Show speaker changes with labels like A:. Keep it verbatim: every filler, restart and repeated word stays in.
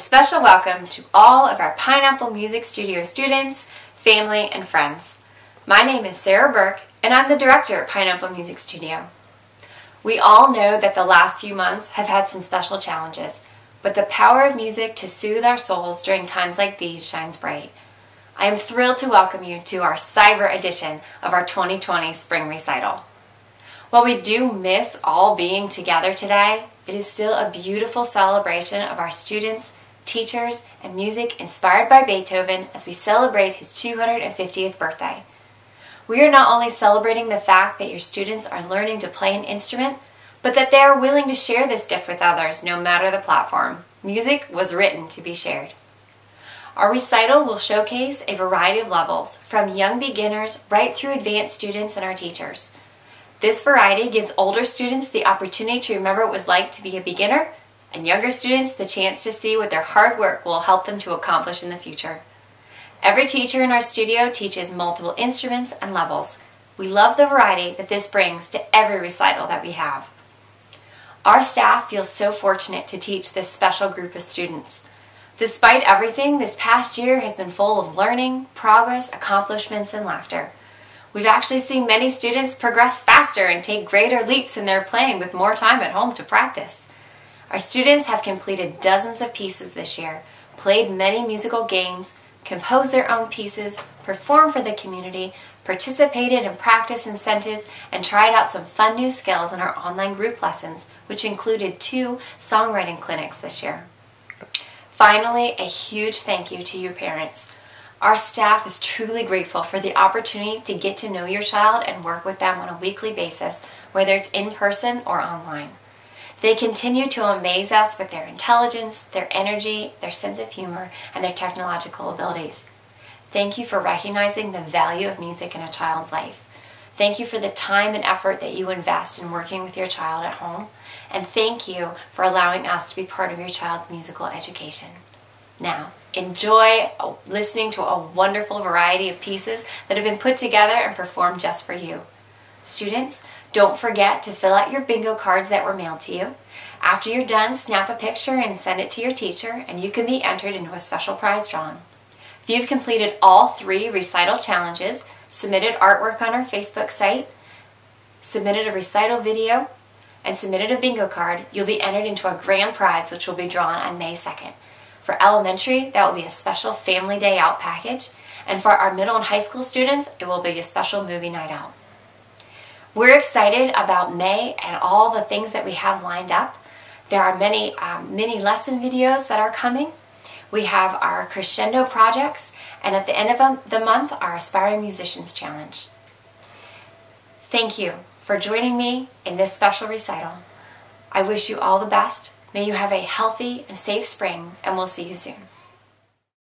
A: special welcome to all of our Pineapple Music Studio students, family, and friends. My name is Sarah Burke, and I'm the director at Pineapple Music Studio. We all know that the last few months have had some special challenges, but the power of music to soothe our souls during times like these shines bright. I am thrilled to welcome you to our cyber edition of our twenty twenty Spring Recital. While we do miss all being together today, it is still a beautiful celebration of our students, teachers, and music inspired by Beethoven as we celebrate his two hundred fiftieth birthday. We are not only celebrating the fact that your students are learning to play an instrument, but that they are willing to share this gift with others no matter the platform. Music was written to be shared. Our recital will showcase a variety of levels, from young beginners right through advanced students and our teachers. This variety gives older students the opportunity to remember what it was like to be a beginner, and younger students the chance to see what their hard work will help them to accomplish in the future. Every teacher in our studio teaches multiple instruments and levels. We love the variety that this brings to every recital that we have. Our staff feels so fortunate to teach this special group of students. Despite everything, this past year has been full of learning, progress, accomplishments, and laughter. We've actually seen many students progress faster and take greater leaps in their playing with more time at home to practice. Our students have completed dozens of pieces this year, played many musical games, composed their own pieces, performed for the community, participated in practice incentives, and tried out some fun new skills in our online group lessons, which included two songwriting clinics this year. Finally, a huge thank you to your parents. Our staff is truly grateful for the opportunity to get to know your child and work with them on a weekly basis, whether it's in person or online. They continue to amaze us with their intelligence, their energy, their sense of humor, and their technological abilities. Thank you for recognizing the value of music in a child's life. Thank you for the time and effort that you invest in working with your child at home. And thank you for allowing us to be part of your child's musical education. Now, enjoy listening to a wonderful variety of pieces that have been put together and performed just for you. Students, don't forget to fill out your bingo cards that were mailed to you. After you're done, snap a picture and send it to your teacher, and you can be entered into a special prize drawing. If you've completed all three recital challenges, submitted artwork on our Facebook site, submitted a recital video, and submitted a bingo card, you'll be entered into a grand prize which will be drawn on May second. For elementary, that will be a special family day out package, and for our middle and high school students, it will be a special movie night out. We're excited about May and all the things that we have lined up. There are many um, mini lesson videos that are coming. We have our crescendo projects, and at the end of the month, our Aspiring Musicians Challenge. Thank you for joining me in this special recital. I wish you all the best. May you have a healthy and safe spring, and we'll see you soon.